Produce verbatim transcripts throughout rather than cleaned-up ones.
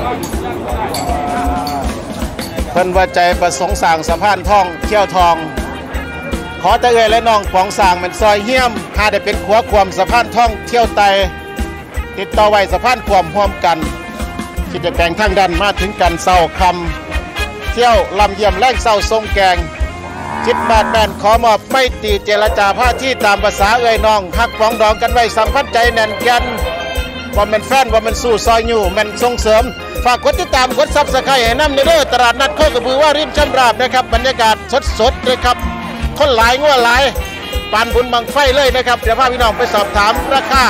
เพิ่นว่าใจประสงค์สร้างสะพานทองเที่ยวทองขอตะเอ่ยและน้องปองสร้างเป็นซอยเฮี้ยมหาได้เป็นขัวความสะพานทองเที่ยวไตติดต่อไว้สะพานความร่วมกันที่จะแปลงทางดันมาถึงกันเศร้าคำเที่ยวลำเยี่ยมแรงเศร้าทรงแกงจิตบาดแบนขอมอบไม่ตีเจรจาผ้าที่ตามภาษาเอ่ยน้องหักฟ้องดองกันไว้สัมพันธ์ใจแน่นกันว่ามันแฟนว่ามันสู้ซอยอยู่มันส่งเสริมฝากกดติดตามกดซับสไครต์ให้น้ำเด้อตลาดนัดโคกระบือว่าริมช่ำราบนะครับบรรยากาศสดๆเลยครับคนหลายงัวหลายปานบุญบังไฟเลยนะครับเดี๋ยวพาพี่น้องไปสอบถามราคา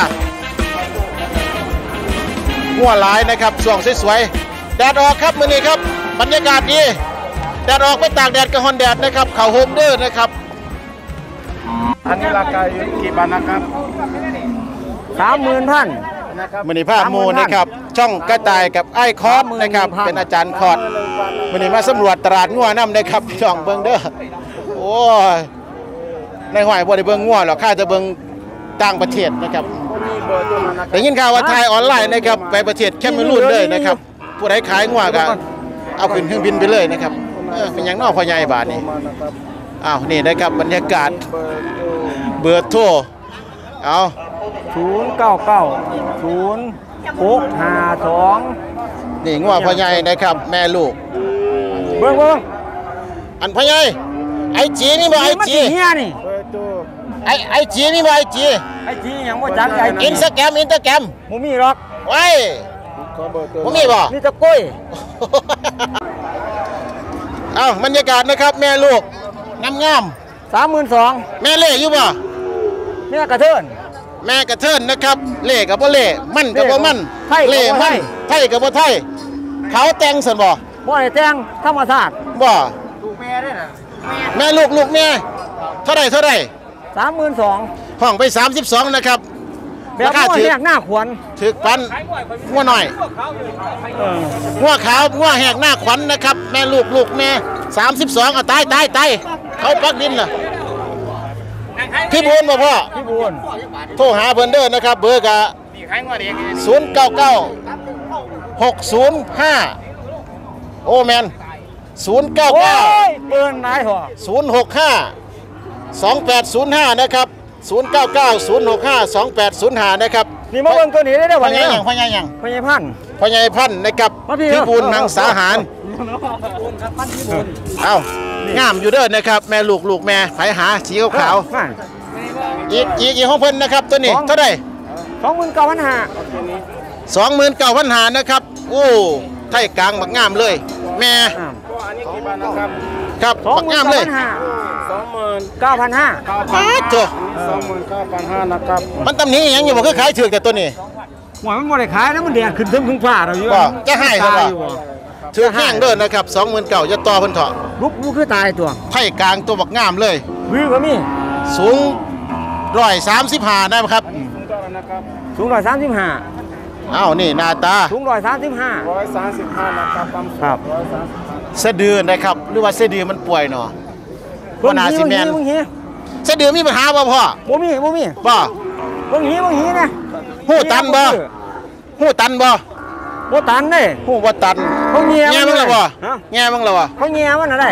งัวหลายนะครับช่วงสวยๆแดดออกครับมื้อนี้ครับบรรยากาศดีแดดออกไปตากแดดกับฮอนแดดนะครับเข่าโฮมเด้อนะครับอันนี้ราคาอยู่กี่บาทนะครับสามหมื่นพันมื้อนี้ภาพมูนะครับช่องกระต่ายกับไอ้คอร์ดนะครับเป็นอาจารย์คอร์ดมื้อนี้มาสำรวจตลาดงัวน้ำนะครับช่องเบิ่งเด้อโอ้ยในห้อยบ่ได้เบิ่งงัวหรอกข้าจะเบิ่งต่างประเทศนะครับได้ยินข่าวว่าไทยออนไลน์นะครับไปประเทศแคเมรูนเลยนะครับผู้ใดขายงัวก็เอาขึ้นเครื่องบินไปเลยนะครับเออเป็นอย่างนอกพ่อใหญ่บาทนี่อ้าวนี่นะครับบรรยากาศเบอร์โทรเอาศูนย์เก้าเก้าศูนย์หกห้าสองนี่งัวพ่อใหญ่นะครับแม่ลูกเบิ้งเบิ้งอันพ่อใหญ่ไอจีนี่บ่ไอจีนี่ไอไอจีนี่บ่ไอจีไอจียังบ่จักไอจีอินสตาแกรมอินสตาแกรมบ่มีหรอกไว้บ่มีบ่นี่ตะกุ้ยเอ้าบรรยากาศนะครับแม่ลูกงามงามสามหมื่นสองแม่เล่อยู่บ่แม่กระเทินแม่กระเทินนะครับเล่กับบ่เล่มั่นกับบ่มั่นเล่มั่นไทยกับบ่ไทยเขาแต่งสันบ่บ่ได้แต่งธรรมชาติบ่ลูกแม่ด้วยนะแม่ลูกลูกแม่เท่าไรเท่าไรสามหมื่นสองห้องไปสามสิบสองนะครับราคาถือหน้าขวัญถือปันงัวหน่อยงัวขาวงัวแหกหน้าขวัญนะครับแม่ลูกลูกแม่สามสิบสองอ่ะตายตายตายเขาปักดินล่ะพี่บุญบ่พ่อพี่บุญโทรหาเพิ่นเด้อนะครับเบอร์กะศูนย์เก้าเก้าหกศูนย์ห้าโอแมนศูนย์เก้าเก้าเปิดนายหัวศูนย์หกห้าสองแปดศูนย์ห้านะครับศูนย์เก้าเก้าศูนย์หกห้าสองแปดศูนย์ห้านะครับนี่มาเบิ่งตัวนี้ได้ได้วันนี้อย่างพ่อใหญ่อย่างพ่อใหญ่พันพ่อใหญ่พันนะครับพี่บุญนางสาหารเอ้างามอยู่เด้อนะครับแม่ลูกลูกแม่ไผหาสีขาวอีกอีกอีกของเพิ่นนะครับตัวนี้เท่าไหร่สองหมื่นเก้าพันห้าสองหมื่นเก้าพันห้านะครับโอ้ไทยกลางบักงามเลยแม่ครับบักงามเลยสองหมื่นเก้าพันห้าป้าเจ้าสองหมื่นเก้าพันห้านะครับมันตำหนิยังอยู่บ่คือขายถือแต่ตัวนี้หวยมันบ่ได้ขายนะมันแดงขึ้นถึงพึ่งฟ้าเราอยู่จะให้ใช่ป่ะถือแห้งเด้อนะครับสองหมื่นเก้าจะต่อเพิ่นเถาะลุกลุกคือตายตัวไทยกลางตัวบักงามเลยวิวก็มีสูงร้อยสามสิบห้าได้ไหมครับสูงร้อยสามสิบห้าอ้าวนี่หน้าตาสูงร้อยสามสิบห้าร้อยสามสิบห้านะครับครับเสะดือนะครับหรือว่าเสะดือมันป่วยเนาะว่านาซีแมนเสะดือมีปัญหาบ่พ่อบ่มีบ่มีบ่บ่มีบ่มีนะหูตันบ่หูตันบ่บ่ตันเด้หูบ่ตันเขาเงี้ยแง่มึงล่ะบ่แง่มึงล่ะบ่เขาเงี้ยมันอะไร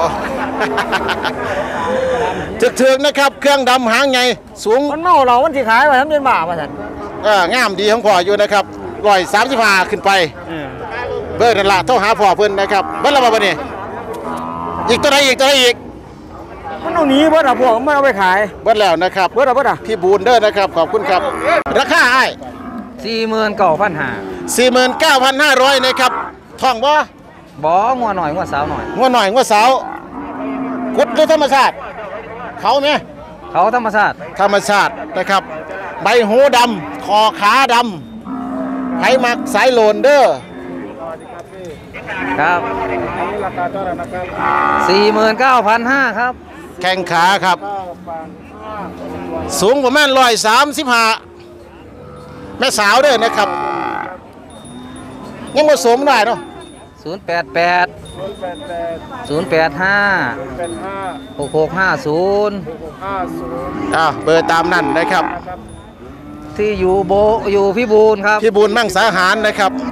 ถึกๆนะครับเครื่องดำหางใหญ่สูงมันเมาเรามันสิขายไว้ทำเป็นบาปว่าซั่นเอองามดีของพ่ออยู่นะครับร้อยสามสิบห้าขึ้นไปเบอร์นั่นล่ะโทรหาพ่อเพิ่นนะครับเบิ่งแล้วบ่บัดนี้อีกตัวใดอีกตัวใดอีกมันเอาหนีเบิดอ่ะพวกมันเอาไปขายเบิดแล้วนะครับเบิดอ่ะเบิดอ่ะพี่บูนเด้อนะครับขอบคุณครับราคาอ้ายสี่หมื่นเก้าพันห้าสี่หมื่นเก้าพันห้าร้อยนะครับท่องบ่บ่งัวหน่อยงัวสาวหน่อยงัวหน่อยงัวสาวกุดหรือธรรมชาติเขาไหมเขาธรรมชาติธรรมชาตินะครับใบหูดำคอขาดำไผมักสายโลนเด้อครับราคาเท่าไหร่นะครับสี่หมื่นเก้าพันห้าครับแข้งขาครับสูงประมาณร้อยสามสิบห้าแม่สาวเด้อนะครับยังผสมได้เนาะศูนย์แปดแปดศูนย์แปดห้าหกหกห้าศูนย์อ่าเบอร์ตามนั่นนะครับที่อยู่โบอยู่พี่บูนครับพี่บูนมั่งสาหารนะครับแมน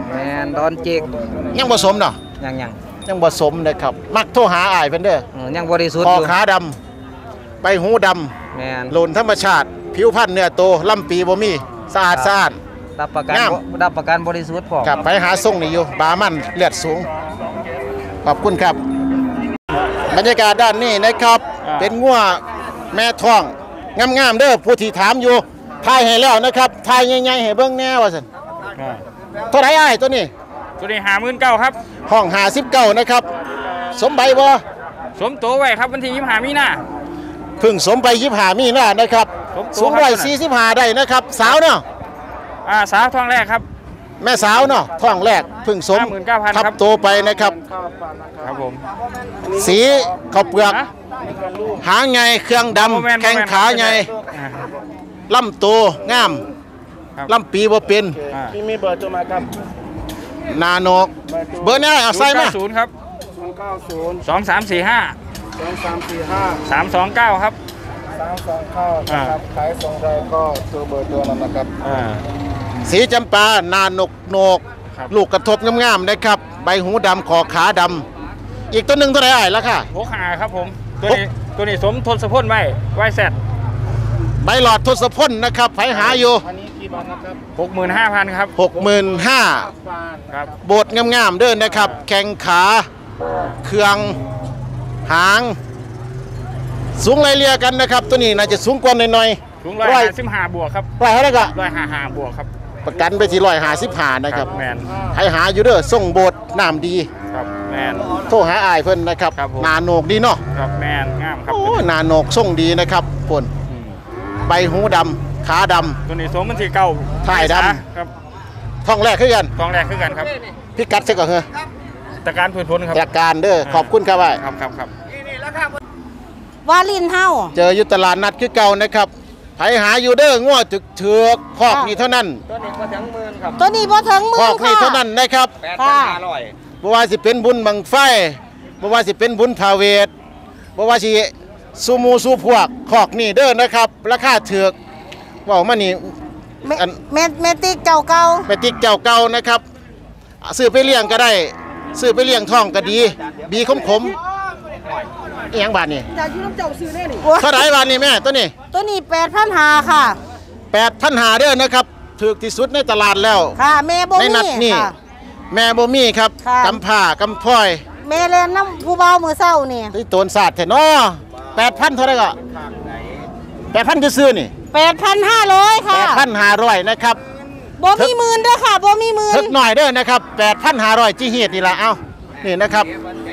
นดอนเจกยังผสมเนาะยังยังยังผสมนะครับมักโทรหาอ้ายเพิ่นเด้อเออยังบริสุทธิ์คออยู่ขาดำใบหูดำแมนโลนธรรมชาติผิวพรรณเนื้อโตลำปีบ่มีสะอาดสะอาดรับประกันงามรับประกันบริสุทธิ์พร้อมครับไปหาส่งนี่อยู่บามันเลือดสูงขอบคุณครับ บรรยากาศด้านนี้นะครับ เป็นงัวแม่ท้องงามๆเด้อผู้ที่ถามอยู่ทายให้แล้วนะครับทายใหญ่ๆให้เบิ่งแน่ว่าซั่นเท่าไหร่อ้ายตัวนี้ตัวนี้หาหมื่นเก้าครับห้องห้าสิบเก้านะครับสมใบบ่สมโตไว้ครับวันที่ยี่สิบห้ามีนาเพึ่งสมไปยี่สิบห้ามีนานะครับสมโตสูงร้อยสี่สิบห้าได้นะครับสาวเนาะอ่าสาวทองแรกครับแม่สาวเนาะท้องแรกเพึ่งสมห้าหมื่นเก้าพันทับครับโตไปนะครับครับผมสีข้าวเปลือกฮะหางไงเครื่องดโมเมนต์ำแข้งขาไงอ่าลำโตงามครับลำปีบ่เป็นอ่าที่มีเบอร์โทรมาครับนาโนกเบอร์นี้เอาใส่มาศูนย์ครับศูนย์เก้าศูนย์สองสามสี่ห้าสองสามสี่ห้าสามสองเก้าครับสามสองเก้านะครับขายส่งไรก็ตัวเบอร์ตัวนั้นนะครับอ่าสีจำปานาโนกโนกครับลูกกระทบงามๆนะครับใบหูดำคอขาดำอีกตัวหนึ่งเท่าไหร่อ้ายราคาหกหาครับผม ตัวนี้ตัวนี้สมทนสะพนไว้ไว้แซดใบหลอดทศพลนะครับไผหาอยู่อันนี้กี่บาทนะครับหกหมื่นห้าพันครับหกหมื่นห้าบาทครับโบดงามๆเด้อนนะครับ แข้งขา เครื่องหาง สูงไล่เลี่ยกันนะครับ ตัวนี้น่าจะสูงกว่าหน่อยถุงร้อยร้อยห้าสิบห้าบวกครับร้อยเท่าไหร่ก็ร้อยห้าห้าบวกครับประกันไปที่ร้อยหาสิบหานะครับแมนให้หาอยู่เด้อส่งโบดน้ำดีครับแมนโทรหาอายเพิ่นนะครับครับผมนาโหนกดีเนาะครับแมนงามครับโอ้ยนาโหนกส่งดีนะครับผลอืมใบหูดำขาดตัวนี้สมมันที่เก้าถ่ายดำครับำท้องแรกคือกันทองแรกคือกันครับพิกัดใช่ก่อนเหรอตะการพื้นพ้นครับจากการเด้อขอบคุณครับอ้ายครับครับครับวาลินเฮาเจออยู่ตลาดนัดคือเก่านะครับไผหาอยู่เด้อง้อถึกเถือกคอกนี่เท่านั้นตัวนี้ก็ถึงหมื่นครับตัวนี้บ่ถึงหคมื่อน กนี่ค่ะเท่านั้นนะครับแปดพันห้าร้อยบ่ว่าสิเป็นบุญบังไฟบ่ว่าสิเป็นบุญพาเวทบ่ว่าสิสูหมูสูพวกคอกนี่เด้อนะครับ ราคาเถือกเว้ามานี่เมอันเมเมติกเจ้าเก่าไปติ๊กเจ้าเก่านะครับซื้อไปเลี้ยงก็ได้ซื้อไปเลี้ยงท้องก็ดี บีขมขมๆอีหยังบาทนี่เท่าไหร่บาทนี่แม่ตัวนี้ตัวนี้แปดพันหาค่ะแปดพันหาเด้อนะครับถูกที่สุดในตลาดแล้วค่ะแม่บ่ในนัดมีนี่ค่ะแม่บ่มีครับค่ะกำผ้ากำพร้อยแม่เล่นน้ำผู้เบามือเศร้านี่ที่โตนศาสตร์แท้เนาะแปดพันเท่าไหร่ก็แปดพันซื้อๆนี่แปดพันห้าร้อยแปค่ะดพันห้าร้อยนะครับบ่มีหมื่นเด้อค่ะบ่มีหมื่นทึกหน่อยเด้อนะครับแปดพันห้าร้อยจีเฮียดนี่ละเอ้านี่นะครับ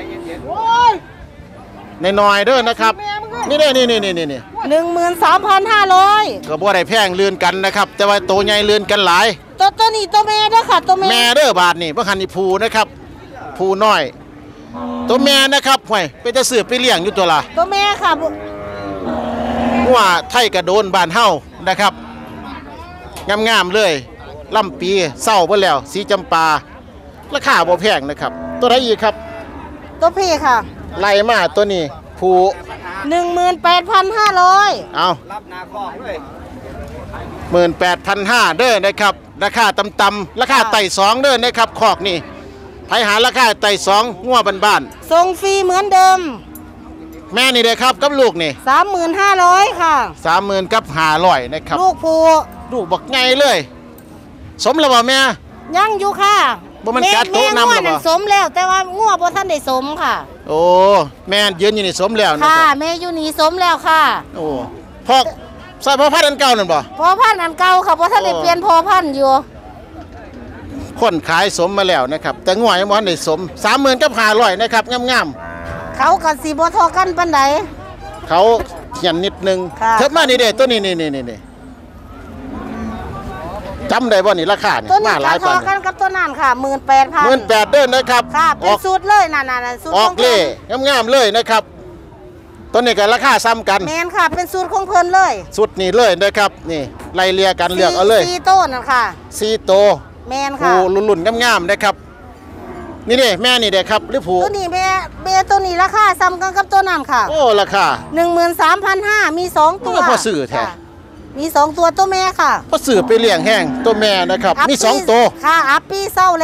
ในน้อยๆเด้อนะครับนี่เด้อนี่นี่นี่นี่หนึ่งหมื่นสามพันห้าร้อยก็บ่ได้แพงเลื่อนกันนะครับ แต่ว่าโตใหญ่เลื่อนกันหลายตัวตัวนี้ตัวแม่เด้อค่ะตัวแม่แม่เด้อบาทนี่บ่คันนี่ภูนะครับภูน้อย ตัวแม่นะครับห่วยไปจะสืบไปเลี้ยงอยู่ตัวละตัวแม่ค่ะบ่หัวไทยกระโดนบ้านเฮานะครับงามๆเลยลำปีเศร้าเบิ่แล้วสีจำปาราคาบ่แพงนะครับ ตัวไหนอีกครับตัวพี่ค่ะไล่มาตัวนี้ภูหนึ่งหมื่นแปดพันห้าร้อยเอารับนาคอกเลยหมื่นแปดพันห้าเด้อนะครับ ราคาต่ำๆราคาไต่สองเด้อนะครับคอกนี่ไผหาราคาไต่สองงัวบ้านส่งฟรีเหมือนเดิมๆแม่นี่เด้อครับกับลูกนี่สามหมื่นห้าร้อยค่ะสามหมื่นกับห้าร้อยนะครับลูกผู้ลูกบักไงเลย สมแล้วบ่แม่ยังอยู่ค่ะบ่มันกัดโต๊ะนำหรอบ่แม่งัวสมแล้วแต่ว่างัวบ่ทันได้สมค่ะโอ้แม่ยืนอยู่นี่สมแล้วนะค่ะครับแม่อยู่นี่สมแล้วค่ะโอ้พอกใส่พ่อพันธุ์อันเก่านั่นบ่พอพันธุ์อันเก่าค่ะบ่ทันได้โอ้เปลี่ยนพอพันธุ์อยู่คนขายสมมาแล้วนะครับ แต่งัวยังบ่ทันได้สมสามหมื่นกับห้าร้อยนะครับงามเขาก็สิบ่เทอกันปานใดๆเขาเขียนนิดนึงค่ะเทิดมานี่เด้ตัวนี้นี่นี่นี่นี่จำได้บ่นี่ราคานี่ตัวนี้มาหลายก็เทปาอน กันกับตัวนั้นค่ะ หมื่นแปดพันหมื่นแปดเด้อนะครับค่ะอเป็นอกสูตรเลยนั่นๆๆสูตรอขออก งเล่เพิ่นงามๆเลยนะครับ ตัวนี้ก็ราคาซ้ำกันแม่นค่ะ เป็นสูตรของเพิ่นเลยสุดนี่เลยนะครับ นี่ไล่เลียกันเลือกเอาเลยสี่โต้นั่นค่ะซีโตแม่นผูค่ะลุ่นๆงามๆนะครับ นี่นี่แม่นี่เด้ครับหรือผูตัวนี้แม่แม่ตัวนี้ราคาซ้ำกันกับตัวนั้นค่ะโอ้ราคาหนึ่งหมื่นสามพันห้าร้อย มีสองตัวโอ้พอซื้อแท้ค่ะมีสองตัวตัวแม่ค่ะก็ซื้อไปเลี้ยงแห้งตัวแม่นะครับอัพมีสองปีตัวค่ะอัปปีเศร้าแล้ว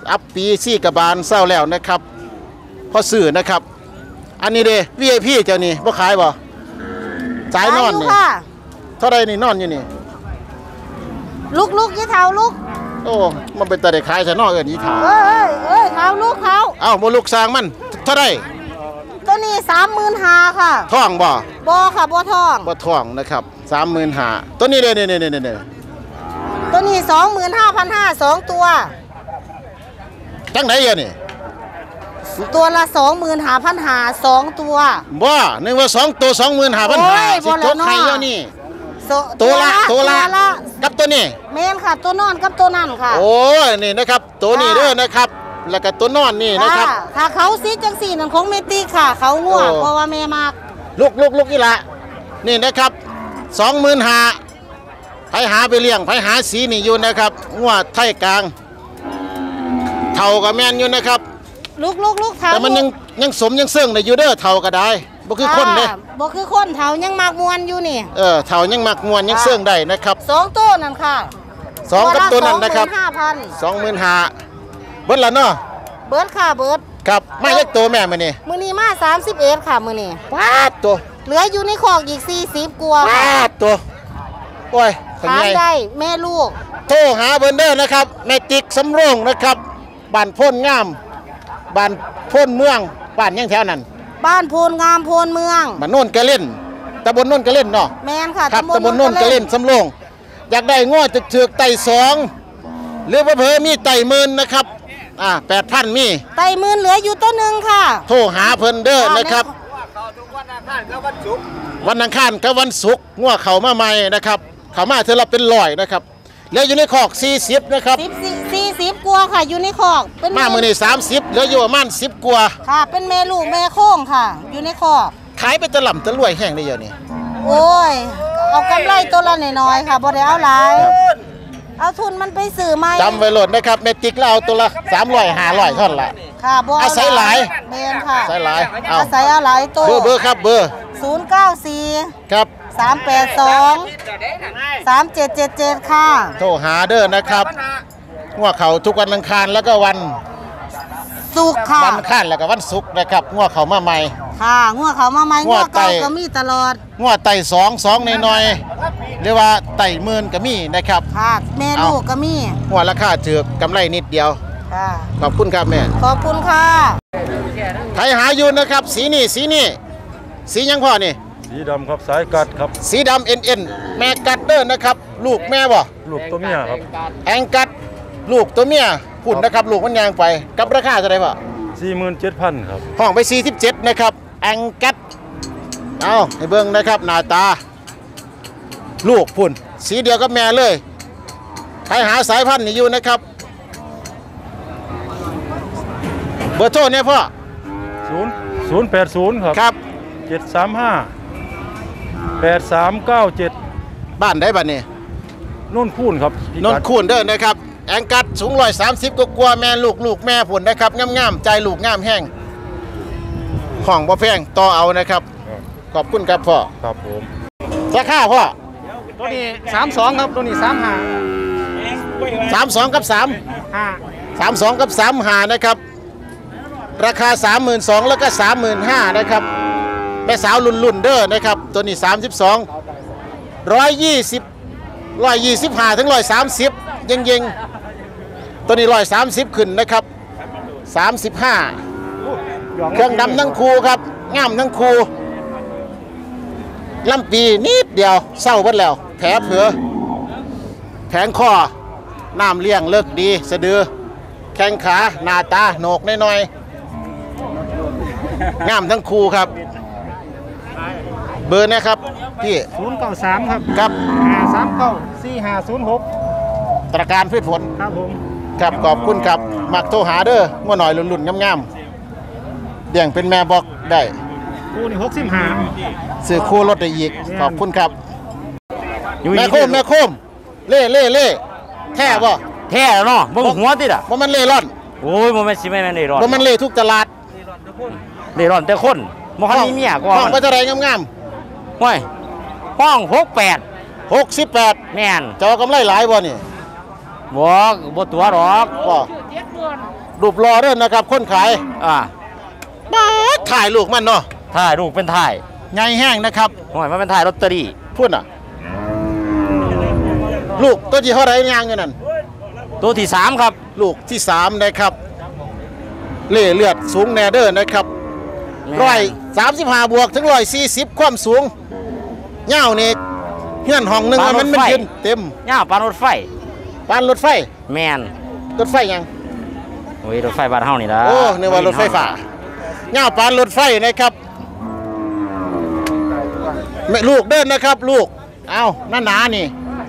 อัปปีซี่กระบาลเศร้าแล้วนะครับพอสื่อนะครับอันนี้เด้ วี ไอ พี เจ้านี่บ่ขายบ่สายนอนนี่เท่าไรนี่นอนอยู่นี่ลุกลุกยี่เท้าลุกโอ้มันเป็นตาได้ขายใช่นอกเอิ้นยี่เท้าเอ้ยเอ้ยเท้าลูกเท้าเอ้าบ่ลูกสร้างมันเท่าไรตัวนี้สามหมื่นห้าค่ะท้องบ่บ่ค่ะบ่ท้องบ่ท้องนะครับสามหมื่นห้าตัวนี้เด้นี่ๆๆตัวนี้สองหมื่นห้าพันห้าสองตัวจังได๋อ่ะนี่ตัวละสองหมื่นห้าพันห้าสองตัวบ่นึกว่าสองตัวสองหมื่นห้าพันห้าสิจดให้เดี๋ยวนี้ตัวละตัวละกับตัวนี้แม่นค่ะตัวนอนกับตัวนั่นค่ะโอ้ยนี่นะครับตัวนี้เด้อนะครับแล้วก็ตัวนอนนี่นะครับถ้าเขาซีจังสี่นั่นคงไม่ตีค่ะเขาง่วงเพราะว่าแม่มากลูกลูกลูกอีละนี่นะครับสองหมื่นห้าไปหาไปเลี้ยงไปหาสีนี่อยู่นะครับงัวไทยกลางเท่ากับแม่นอยู่นะครับลูกลูกลูกเท่าแต่มันยังยังสมยังเสื่องในอยู่เด้อเท่าก็ได้บ่คือคนเด้บ่คือคนเท่ายังมากมวนอยู่นี่เออเท่ายังมักมวนยังเสื่องได้นะครับสองตัวนั่นค่ะสองกับตัวนั้นนะครับสองหมื่นห้าเบิดละเนาะเบิดค่ะเบิดครับไม่เล็กตัวแม่มื้อนี้มื้อนี้มาสามสิบเอ็ดค่ะมื้อนี้ป๊าดตัวเหลืออยู่ในคอกอีกสี่สิบกว่าป๊าดตัวโอ้ยถามได้แม่ลูกโทรหาเบิ่นเด้อนะครับแม่ติ๊กสำโรงนะครับบ้านโพนงามบ้านโพนเมืองบ้านยังแถวนั้นบ้านโพนงามโพนเมืองบ้านโน่นกะเล่นตำบลโน่นกะเล่นเนาะแม่นค่ะครับตำบลโน่นกะเล่นสำโรงอยากได้ง้อจึกๆไต่สองหรือว่าเผลอมีไต่หมื่นนะครับอ่า แปดพัน มีไต่หมื่นเหลืออยู่ตัวนึงค่ะโทรหาเพิ่นเด้อนะครับวันอังคารกับวันศุกร์ง้อเข้ามาใหม่นะครับเข้ามาเธอละเป็นร้อยนะครับเหลืออยู่ในคอกสี่สิบนะครับสี่สิบกว่าค่ะอยู่ในคอกเป็นมามื้อนี้สามสิบเหลืออยู่ประมาณสิบกว่าค่ะเป็นแม่ลูกแม่โค้งค่ะอยู่ในคอกขายไปตะล่ำตะรวยแห้งได้เยอะนี่โอ้ยเอากำไรตัวละน้อยๆค่ะบ่ได้เอาหลายเอาทุนมันไปซื้อใหม่จำไว้โหลดนะครับเมจิกแล้วเอาตัวละสามร้อยห้าร้อยท่อนละค่ะบ่อาศัยหลายแม่นค่ะอาศัยหลายอาศัยเอาหลายตัวเบอร์เบอร์ครับเบอร์ศูนย์เก้าสี่ครับสามแปดสองสามเจ็ดเจ็ดเจ็ดค่ะโทรหาเด้อนะครับงัวเขาทุกวันอังคารแล้วก็วันศุกร์ค่ะวันอังคารแล้วก็วันศุกร์นะครับงัวเขามาใหม่ค่ะงัวเขามาใหม่งัวเก่าก็มีตลอดงัวไต่สองสองในน้อยเรียกว่าไต่หมื่นก็มีนะครับค่ะแม่ลูกก็มีงัวราคาถือกำไรนิดเดียวค่ะขอบคุณครับแม่ขอบคุณค่ะใครหาอยู่นะครับสีนี่สีนี่สียังพ่อนี่สีดำครับสายกัดครับสีดำเอ็นเอ็นแม่กัดเด้อนะครับลูกแม่บ่ลูกตัวเมียครับแองกัดลูกตัวเมียพุ่นนะครับลูกมันยางไปกับราคาเท่าไหร่พ่อสี่หมื่นเจ็ดพันครับห้องไปสี่สิบเจ็ดนะครับแองกัดเอาให้เบิ่งนะครับหน้าตาลูกพุ่นสีเดียวกับแม่เลยใครหาสายพันธุ์นี่อยู่นะครับเบอร์โทรเนี่ยพ่อศูนย์ศูนย์แปดศูนย์ครับครับเจ็ดสามห้าแปดสามเก้าเจ็ดบ้านได้บ้านนี้นนคูนครับนนคูนเด้อนะครับแองกัดสูงร้อยสามสิบกว่าแม่ลูกลูกแม่ผุนนะครับงามๆใจลูกงามแห้งของบ่แพงต่อเอานะครับขอบคุณครับพ่อครับผมราคาพ่อตัวนี้สามสองครับตัวนี้สามห้าสามสองกับสามห้าสามสองกับสามห้านะครับราคาสามหมื่นสองแล้วก็สามหมื่นห้านะครับแม่สาวรุ่นๆเด้อนะครับตัวนี้สามสิบสองร้อยยี่สิบร้อยยี่สิบห้าถึงร้อยสามสิบยิงยิงตัวนี้ร้อยสามสิบขึ้นนะครับสามสิบห้าเครื่องดำทั้งคูครับงามทั้งคูลำปีนิดเดียวเศร้าเบิดแล้วแผลเผือแผงคอน้ำเลี้ยงเลิกดีสะดือแข้งขาหน้าตาโหนกน้อยๆงามทั้งคูครับเบอร์นะครับพี่ศูนย์เก้าสามครับครับห้าสามเก้าสี่ห้าศูนย์หกตระการพืชผลครับผมครับขอบคุณครับมักโทรหาเด้องัวหน่อยรุ่นๆงามๆเดี่ยงเป็นแม่บอกได้คู่นี่หกสิบห้าซื้อคู่รถได้อีกขอบคุณครับแม่โคมแม่โคมเล่เล่เล่แท้บ่แท้เนาะบ่หัวติดอ่ะบ่มันเล่ร่อนโอ้ยบ่แม่นสิแม่นเล่ร่อนบ่มันเล่ทุกตลาดเล่ร่อนแต่คนบ่คันมีเมียก่อนห้องไปเท่าไหร่งามๆห้อยห้องหกแปดหกสิบแปดแม่นเจ้ากำไรหลายบ่นี่บ่บ่ตัวหรอกบ่รูปรอเด้อนะครับคนขายอ่าบ้าถ่ายลูกมันเนาะถ่ายลูกเป็นถ่ายใหญ่แห้งนะครับหน่อยมันเป็นถ่ายลอตเตอรี่พูดอ่ะลูกตัวที่เท่าไรยางเงินนั่นตัวที่สามครับลูกที่สามนะครับเล่เลือดสูงแนเดอร์นะครับร้อยสามสิบห้าบวกถึงร้อยสี่สิบความสูงเงานี่เฮือนห้องหนึ่งมันมันยืนเต็มเงาปานรถไฟปานรถไฟแมนรถไฟยังโอ้ยรถไฟบ้านเฮานี่ละโอ้นึกว่ารถไฟฟ้าเงาปานรถไฟนะครับแม่ลูกเดินนะครับลูกเอาหน้าหนานี่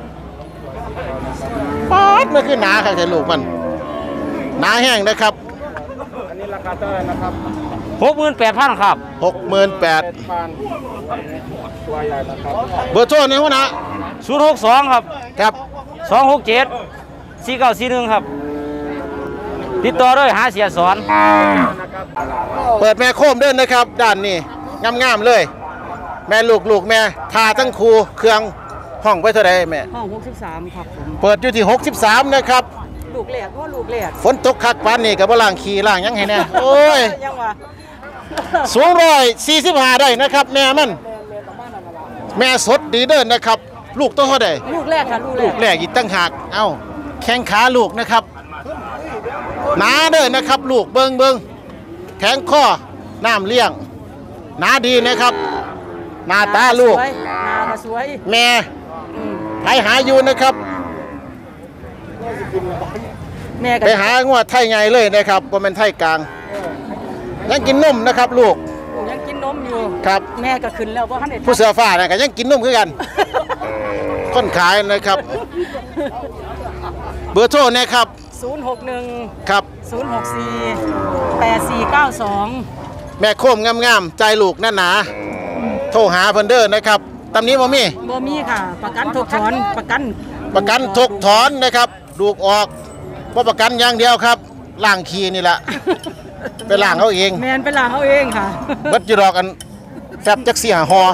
ป๊อดมันคือหนาค่ะแต่ลูกมันหนาแห้งนะครับอันนี้ราคาเท่าไหร่นะครับหกหมื่นแปดพันครับหกหมื่นแปดพันตัวใหญ่นะครับเบอร์โทรนี่วะนะศูนย์หกสองครับครับสองหกเจ็ดสี่เก้าสี่หนึ่งครับติดต่อด้วยหาเสียสอนเปิดแม่โคมเดินนะครับด้านนี้งามๆเลย แม่ลูกลูกแม่ทาทั้งครูเครื่องห้องไว้เท่าไรแม่ห้องหกสิบสามครับผมเปิดอยู่ที่หกสิบสามนะครับลูกแหลกว่าลูกแหลกฝนตกคักปานนี่กับล่างขี่ล่างยังไงแน่โอ้ยยังวะสูงร้อยสี่สิบห้าได้นะครับแม่มันแม่สดดีเดินนะครับ ลูกตัวเท่าใดลูกแรกค่ะลูกแรลูกกแรกอีกตั้งหากเอ้าแข้งขาลูกนะครับหนาเดินนะครับ ลูกเบิงเบิงแข้งข้อน้ำเลี้ยงหนาดีนะครับหน้าตาลูกสวยหน้าก็สวยแม่อืมไปหาอยู่นะครับแม่ก็ไปหางวดไทยไงเลยนะครับว่าเป็นไทยกลางยังกินนมนะครับ ลูกยังกินนมอยู่ครับแม่ก็ขึ้นแล้วว่าท่านเด็ดผู้เสือฟ้านะก็ยังกินนมคือกันคนขายนะครับ เบอร์โทรนะครับศูนย์หกหนึ่งครับศูนย์หกสี่แปดสี่เก้าสองแม่โคมงามๆใจลูกหนาหนาโทรหาเพิ่นเด้อนะครับตำนี้บ่มีบ่มีค่ะ ประกันถกถอนประกันประกันถกถอนนะครับดูกออกบ่ประกันอย่างเดียวครับล่างคีนี่แหละ ไปล่างเขาเองแมนไปล้างเอาเองค่ะเบิดอยู่ดอกกันแฟบจักเสียหอ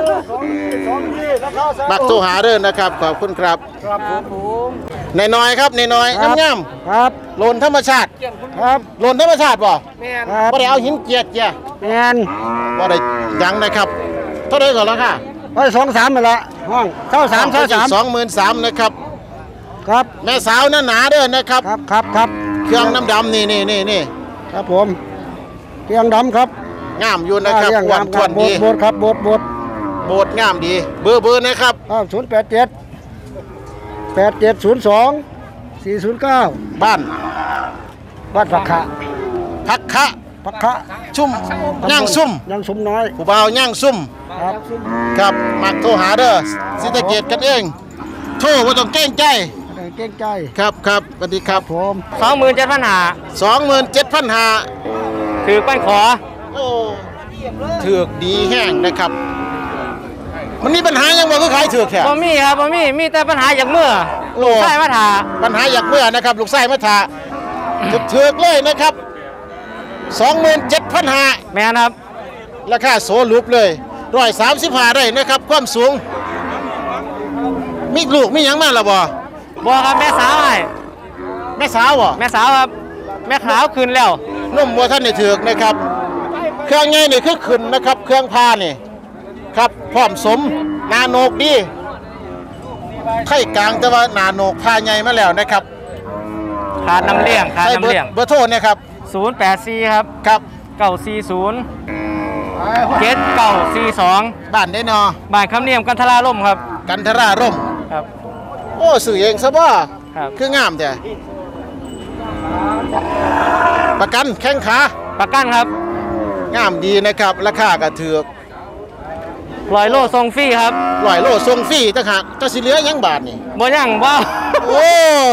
มักโทรหาเด้อนะครับขอบคุณครับครับผมนายน้อยครับนายน้อยงามครับๆโลนธรรมชาติครับโลนธรรมชาติบ่ครับบ่ได้เอาหินเกียดเจียแมนบ่ได้หยังนะครับเท่าไหร่ก่อนแล้วค่ะไว้สองสามนั่นละห้องเท่าสามเท่าสามสองหมื่นสามนะครับครับแม่สาวหน้าหนาเด้อนะครับครับครับครับเครื่องน้ำดำนี่นี่นี่นี่ครับผมเกียงดำครับงามอยู่นะครับเกียงอ้วนดำทวนโบดีดโบดครับโบดโบดโบดงามดี เบอร์เบอร์นะครับครับศูนย์แปดเจ็ดแปดเจ็ดศูนย์สองสี่ศูนย์เก้าบ้านบ้านผักขะพักคะผักขะชุ่มย่างซุ่มย่างซุ่มน้อยผู้บ่าวย่างซุ่มครับครับมักโทรหาเด้อสิตะเกียรกันเองโทรบ่ต้องเกรงใจเก่งใจครับครับสวัสดีครับผมสองหมื่นเจ็ดพันหาสองหมื่นเจ็ดพันห้าถือปั้นขอโอ้ถือกดีแห้งนะครับ มันมีปัญหายังบ่คือขายถือกแค่บ่มีครับบ่มีมีแต่ปัญหาอย่างเมื่อโอ้ใช่มาถาปัญหาอยากเมื่อนะครับ ลูกไส้มาถาถือกเลยนะครับสองหมื่นเจ็ดพันห้าแม่นครับราคาโซลุบเลยร้อยสามสิบห้าได้นะครับ ความสูง มีลูกมีหยังมาแล้วบ่บ่ครับแม่สาวให้แม่สาวบ่แม่สาวครับ แม่ขาวคืนแล้วนุ่มบ่ท่านได้ถือกนะครับ เครื่องไงนี่คือขึ้นนะครับ เครื่องพานี่ครับพร้อมสมนาโนกดีไข่กลางแต่ว่านาโนกพาใหญ่มาแล้วนะครับขาดน้ำเลี้ยงขาดใช้น้ำเบอร์เลี้ยงเบอร์โทรเนี่ยครับศูนย์แปดสี่ครับครับเก้าสี่ศูนย์เจ็ดเก้าสี่สองบ้านได้นอบ้านคำเนียมกันทราล่มครับกันทราร่มครับโอ้สื่อเองซะบ่ครับคืองามแต่ประกันแข้งขาประกันครับงามดีนะครับ ราคาก็ถือกลอยโลทรงฟรีครับร้อยโลส่งฟรีต่างหากจะสิเหลือหยังบาทนี่บ่ยังบ่โอ้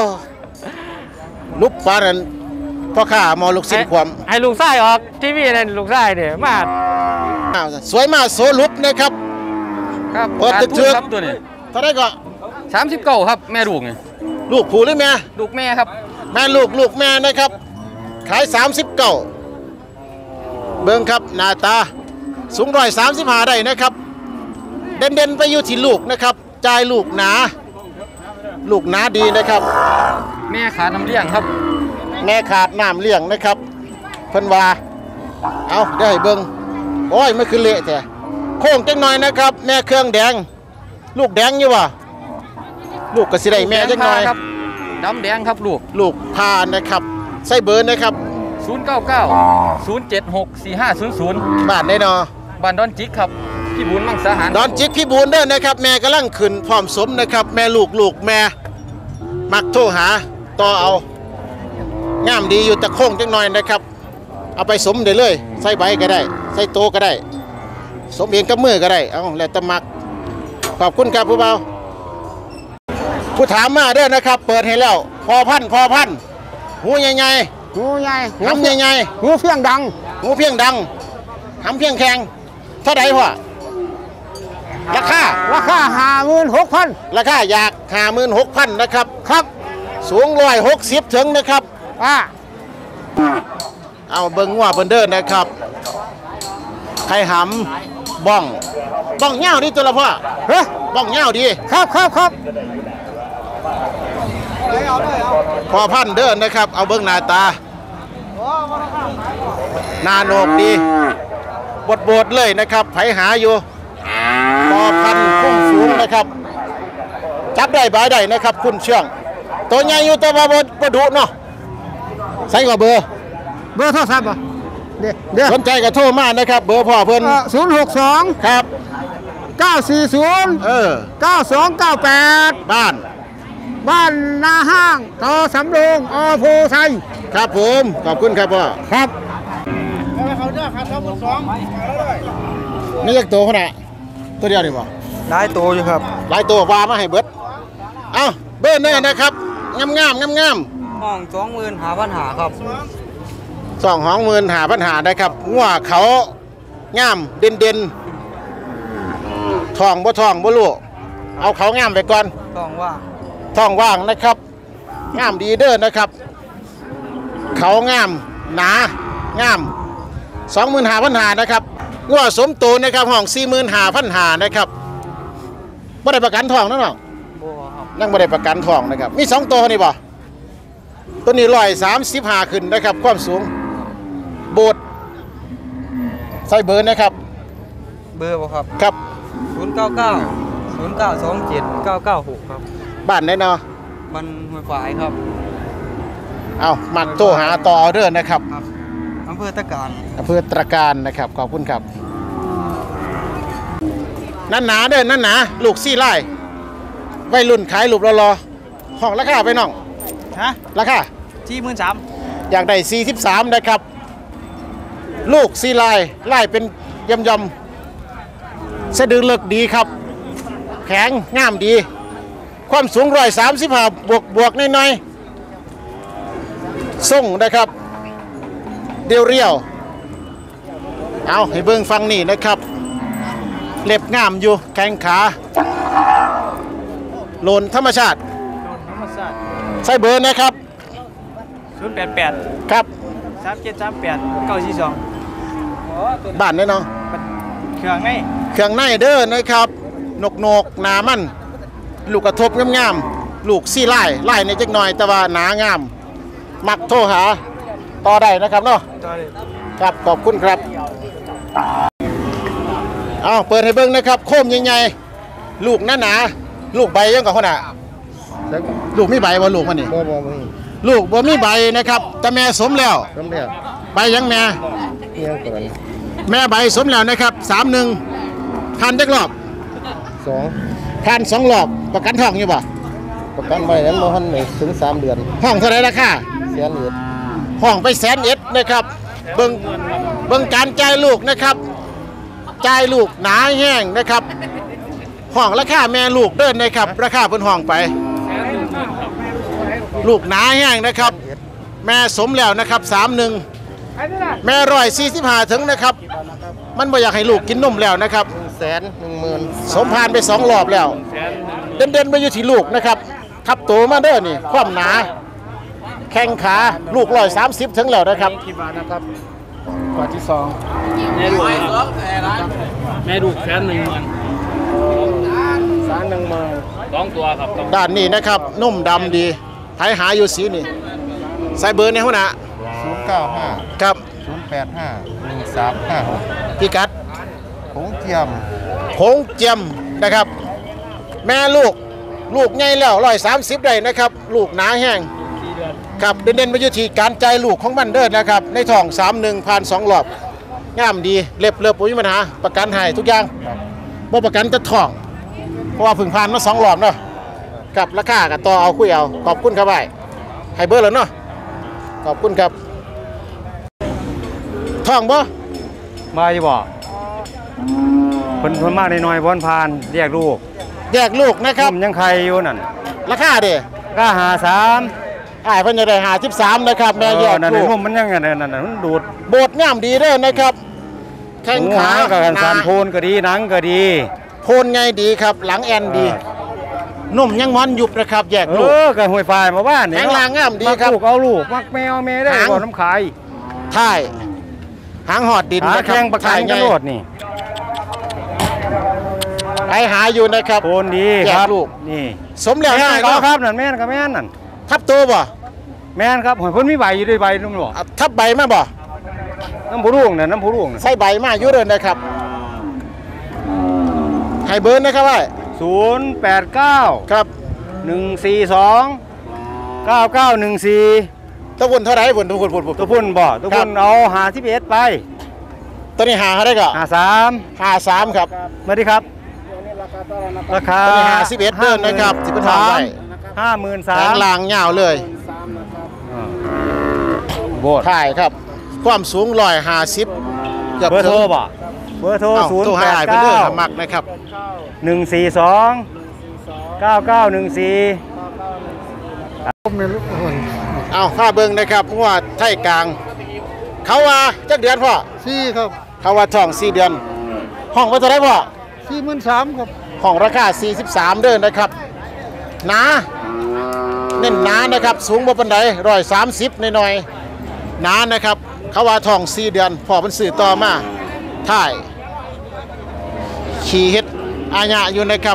ลุบปานนั้นพ่อข้าหมอลูกศิษย์ความให้ลูกชายออกทีวีนั่นลูกชายเนี่ยมาอ้าวสวยมากโซลุบนะครับครับเปิดการตึกทุเถืนอกครับตัวนี้เท่าไหรก็สามสิบเก้าครับแม่ลูกไงลูกผู้หรือแม่ลูกแม่ครับแม่ลูกลูกแม่นะครับ ขายสามสิบเก้าเบิ้งครับหน้าตาสูงร้อยสามสิบห้าได้นะครับ เด่นๆไปอยู่ที่ลูกนะครับจ่ายลูกหนา ลูกหนาดีนะครับแม่ขาน้ำเลี้ยงครับแแม่ขาดน้ำเลี้ยงนะครับเพิ่นว่าเอาได้เบิ่งโอ้ยไม่คือเละแต่โค้งจังหน่อยนะครับแม่เครื่องแดงลูกแดงอยู่วะลูกกระสิได้แม่จังหน่อยครับดำแดงครับลูกลูกพานะครับใส่เบอร์นะครับศูนย์ เก้า เก้า ศูนย์ เจ็ด หก สี่ ห้า ศูนย์ ศูนย์บ้านได้เนาะบ้านดอนจิกครับพี่บุญมังสาหารดอนจิกพี่บุญเด้อนะครับแม่กำลังขึ้นพร้อมสมนะครับแม่ลูกลูกแม่มักโทรหาต่อเอางามดีอยู่ตะโค้งจังหน่อยนะครับเอาไปสมได้เลยใส่ใบก็ได้ใส่โตก็ได้สมเองกับมือก็ได้เอาแล้วแต่มักขอบคุณครับผู้เบาผู้ถามมาเด้อนะครับเปิดให้แล้วพอพันพอพันหูใหญ่ๆหูใหญ่หำใหญ่ๆหูเพียงดังหูเพียงดังหำเพียงแข็งเท่าไหร่พ่อราคาราคาห้าหมื่นหกพันราคาอยากห้าหมื่นหกพันนะครับครับสูงร้อยหกสิบถึงนะครับอ่าเอาเบิ้งว่าเพิ่นเดินนะครับไข่หำบ้องบ้องเง่าดีตัวละพ่อเฮ้ยบ้องเง่าดีครับครับครับพอพันเดินนะครับเอาเบิ้งหน้าตาหน้าโหนกดีบดบดเลยนะครับไผหาอยู่พอพันพุ่งสูงนะครับจับได้บายได้นะครับคุณเชื่องตัวใหญ่อยู่ตัวบดบดุเนาะใส่กับเบอร์เบอร์โทรศัพท์ป่ะเดี๋ยวสนใจกับโทรมานะครับเบอร์พ่อเพิ่นศูนย์หกสองครับเก้าสี่ศูนย์เออเก้าสองเก้าแปดบ้านบ้านนาห้างต่อสำโรงอโพไทยครับผมขอบคุณครับพ่อครับเขาเด้อครับสองสองนี่ยักตัวขนาดตัวเดียวดีป่ะหลายตัวอยู่ครับหลายตัววามาให้เบิดเอาเบิดเนี่ยนะครับงามงามงามงามห้องสองหมื่นหาปัญหาครับสองห้องหมื่นหาปัญหาได้ครับงัวเขางามเด่นเด่นทองบ่ทองบ่ลูกเอาเขางามไปก่อนทองว่างทองว่างนะครับงามดีเด้อนะครับเขางามหนางามสองหมื่นหาพันหานะครับงัวสมโตนะครับห้องสี่หมื่นหาพันหานะครับบ่ได้ประกันทองนั่นหรอนั่งบ่ได้ประกันทองนะครับมีสองตัวนี่บ่ตัวนี้ร้อยสามสิบห้าขึ้นนะครับความสูงโบดใส่เบอร์นะครับเบอร์บ่ครับครับศูนย์เก้าเก้าศูนย์เก้าสองเจ็ดเก้าเก้าหกครับบ้านได้เนาะมันห้วยฝายครับเอามักโทรหาต่อออเดอร์นะครับอำเภอตะการอำเภอตะการนะครับขอบคุณครับนั่นหนาเด้อนั่นหนาลูกซี่ไล่วัยรุ่นขายลูกรอรอห้องราคาไปน้องฮะราคาสี่หมื่นสามอยากได้สี่สิบสามนะครับลูกซี่ไล่ไล่เป็นยำยำสะดือเลิกดีครับแข็งงามดีความสูงร้อยสามสิบห้าบวกบวกน้อยๆส่งนะครับเดียวเรียวเอาให้เบิ้งฟังนี่นะครับเล็บงามอยู่แข้งขาโลนธรรมชาติใส่เบอร์นะครับศูนย์แปดแปดครับสามเจ็ดสามแปดเก้าสี่สองบ้านเนี่ยเนาะเครื่องในเครื่องในเด้อนะครับนกนกหนามันลูกกระทบงามๆลูกซี่ไล่ไล่ในจักหน่อยแต่ว่าหนางามมักโทรหาต่อได้นะครับเนาะครับขอบคุณครับเอาเปิดให้เบิ้งนะครับโคมใหญ่ๆลูกหนาหนาลูกใบยังกับคนอ่ะลูกมีใบบ่ลูกมันนี่ลูกบ่มีใบนะครับแต่แม่สมแล้วใบยังแม่แม่ใบสมแล้วนะครับสามหนึ่งพันจักรอบสองพันสองรอบประกันทองอยู่บ่ประกันใบนั้นบ่ทันไหนถึงสามเดือนห้องเท่าไรราคาแสนเอ็ดห้องไปแสนเอ็ดนะครับเบิ่งเบิ่งการจ่ายลูกนะครับจ่ายลูกหนาแห้งนะครับห้องราคาแม่ลูกเดินนะครับราคาเพิ่นห้องไปลูกหนาแห้งนะครับแม่สมแล้วนะครับสามหนึ่งแม่ร้อยสี่สิบห้าถึงนะครับมันบ่อยากให้ลูกกินนมแล้วนะครับแสนหนึ่งหมื่นสมพานไปสองรอบแล้วเด่นเด่นไปอยู่ที่ลูกนะครับทับโตมาเด้อนี่ความหนาแข้งขาลูกร้อยสามสิบถึงแล้วนะครับกี่บาทนะครับกว่าที่สองแม่ดูแม่ดูแสนหนึ่งหมื่นแสนหนึ่งหมื่นสองตัวครับด้านนี้นะครับนุ่มดำดีหายหาอยู่สีนี่ใส่เบอร์ในหัวหน้าศูนย์เก้าห้าครับศูนย์แปดห้าหนึ่งสามห้าหกพี่กัดผงเทียมผงเจียมนะครับ แม่ลูกลูกใหญ่แล้วร้อยสามสิบได้นะครับ ลูกหนาแห้งครับเด่นๆไปอยู่ที่การใจลูกของมันเด้อนะครับ ในท้องสามหนึ่งผ่านสองรอบงามดีเล็บเล็บปุ๋ยปัญหาประกันให้ทุกอย่างบ่ประกันจะท้องเพราะว่าพึ่งผ่านมาสองรอบเนาะกับราคากับต่อเอาคุยเอาขอบคุณครับไอ้ให้เบอร์แล้วเนาะขอบคุณครับท้องบ่มาอยู่บ่เพิ่นเพิ่นมาในน้อยๆบ่ผ่านเรียกลูกแยกลูกนะครับผมยังใครอยู่นั่นราคาเด้ก็หาสามไอ้เพิ่นจะได้หาสิบสามนะครับแม่แยกนั่นลูกมันยังไงนั่นน่ะมันดูดโบดงามดีเด้อนะครับแข้งขากับกันสานโพนก็ดีหนังก็ดีโพนไงดีครับหลังแอนดีนุ่มยังมอนยุบนะครับแยกเอลูกอกับห้วยปลายมาบ้านนี่แข็งแรงงามดีครับลูกเอาลูกมักแมวแม่ได้ก่อนน้ำขายท้ายหางหอดดินหานะครัแข่งประกันท้ายกันไงโลดนี่ไอหาอยู่นะครับโพนดีแยคกรับลูกนี่สมแล้วแม่ได้นก็ก็ครับนั่นแม่นก็แม่นนั่นทับตัวบ่แม่นครับหอยเพิ่นมีใบอยู่ด้วยใบนุ่มหรออ่ะทับใบมาบ่น้ำผู้ร่วงน่ะน้ำผู้ร่วงน่ะใส่ใบมาอยู่เด้อนะครับให้เบิร์นนะครับว่าศูนย์แปดเก้าครับหนึ่งสี่สองเก้าเก้าหนึ่งสี่ตะวุ่นเท่าไหร่บุ่นตะวุ่นบุ่นบุ่นตัวพุ่นบ่ตัวพุ่นเอาหาสิบเอ็ดไปตัวนี้หาได้ก็หาสามหาสามครับมาดิครับราคาตัวนี้หาสิบเอ็ดเดินนะครับสิบเป็นทองไว้ห้าหมื่นสาแทมงลางยาวเลยโบดถ่ายครับ ความสูงร้อยห้าสิบเกือบเบอร์ถึโทงรบ่เบอร์โทรเอ้าศูนย์ตัวแปหาดยไปเก้าเรื่อยมักนะครับหนึ่งสี่สองเก้าเก้าหนึ่งสี่เอาผ้าเบิ้งนะครับงัวไทยกลาง เขาว่าจักเดือนพ่อสี่ครับเขาว่าท้องสี่เดือน ห้องไว้เท่าไหรพ่อสี่หมื่นสามครับห้องราคาสี่สิบสามเดินนะครับหนาเน้นหนานะครับ สูงบ่ปานใดร้อยสามสิบหน่อยๆหนานะครับ เขาว่าท้องสี่เดือนพ่อมันสื่อต่อมาถ่ายขี่เฮ็ดอาญะอยู่นะครับ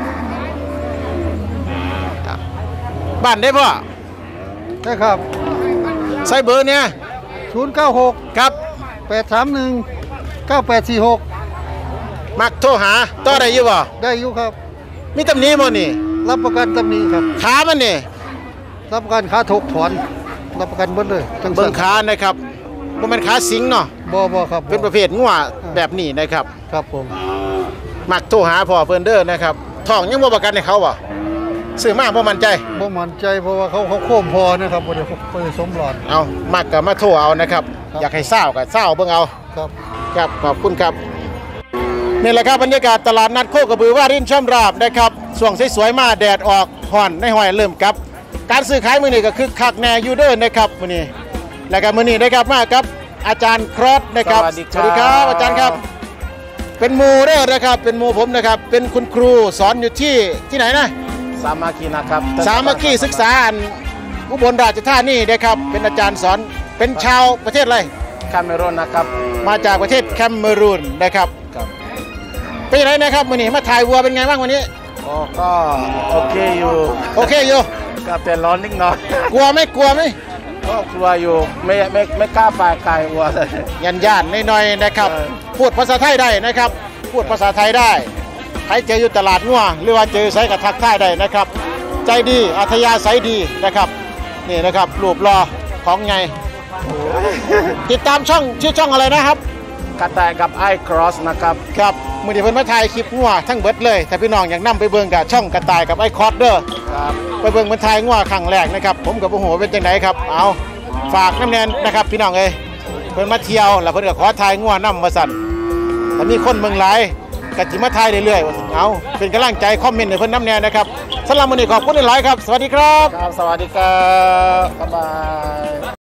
บ้านได้พ่อใช่ครับใส่เบอร์เนี่ยศูนย์เก้าหกครับแปดสามหนึ่งเก้าแปดสี่หกมักโทรหาต่อได้อยู่บ่ได้อยู่ครับมีตำหนิบ่นี่รับประกันตำหนิครับขามันนี่รับประกันค่าถกถอนรับประกันเบิ้เลยทั้งเบิ่งขานะครับบ่แม่นขาสิงเนาะบ่บ่ครับเป็นประเภทงัวแบบนี้นะครับครับผมมักโทรหาพ่อเพิ่นเด้อนะครับท้องยังบ่ประกันให้เขาบ่ซื้อมาบ่มั่นใจบ่มั่นใจเพราะว่าเขาเขาโค้มพอนะครับบ่ได้บ่ได้สมหลอดเอามักก็มาโทรเอานะครับครับอยากให้เศร้าก็เศร้าเบิ่งเอาครับครับขอบคุณครับนี่แหละครับบรรยากาศตลาดนัดโคกระบือว่ารินช่ำราบนะครับช่วงสวยๆมาแดดออกห่อนในห้อยเริ่มกลับ การซื้อขายมื้อนี้ก็คือคักแน่อยู่เด้อนะครับมื้อนี้แล้วก็มื้อนี้นะครับมากับอาจารย์ครอสนะครับสวัสดีครับครับอาจารย์ครับ เป็นหมูเด้อนะครับเป็นหมูผมนะครับเป็นคุณครูสอนอยู่ที่ที่ไหนนะสามัคคีนะครับสามัคคีศึกษาอันอุบลราชธานีนะครับเป็นอาจารย์สอนเป็นชาวประเทศอะไรแคเมรูนนะครับมาจากประเทศแคมเมรูนนะครับครับเป็นยังไงนะครับวันนี้มาถ่ายวัวเป็นไงบ้างวันนี้โอ้ก็โอเคอยู่โอเคอยู่ก็แต่ร้อนนิดหน่อยกลัวไหมกลัวไหมก็กลัวอยู่ไม่ไม่ไม่กล้าไปไกลวัวเลยยันย่านๆหน่อยๆนะครับเออพูดภาษาไทยได้นะครับ พูดภาษาไทยได้ใครเจออยู่ตลาดงัวหรือว่าเจอไซกับทักทายได้นะครับ ใจดีอัธยาศัยดีนะครับนี่นะครับรูปรอของไงติดตามช่องชื่อช่องอะไรนะครับกระแตกับไอครอสนะครับครับมือนี้เพิ่นมาถ่ายคลิปงัวทั้งเบิดเลยถ้าพี่น้องอยากนำไปเบิ่งกับช่องกระต่ายกับไอ้คอร์ดเด้อครับไปเบิ่งเพิ่นถ่ายงัวครั้งแรกนะครับผมกับโอ้โหเป็นจังไดครับเอาฝากน้ำแนนนะครับพี่น้องเอ้ยเพิ่นมาเที่ยวแล้วเพิ่นก็ขอถ่ายงัวนำว่าซั่นถ้ามีคนเมืองหลายก็สิมาถ่ายเรื่อยๆว่าซั่นเอาเป็นกำลังใจคอมเมนต์ให้เพิ่นน้ำแนนนะครับสำหรับมื้อนี้ขอบคุณหลายๆครับสวัสดีครับครับ สวัสดีครับ บ๊ายบาย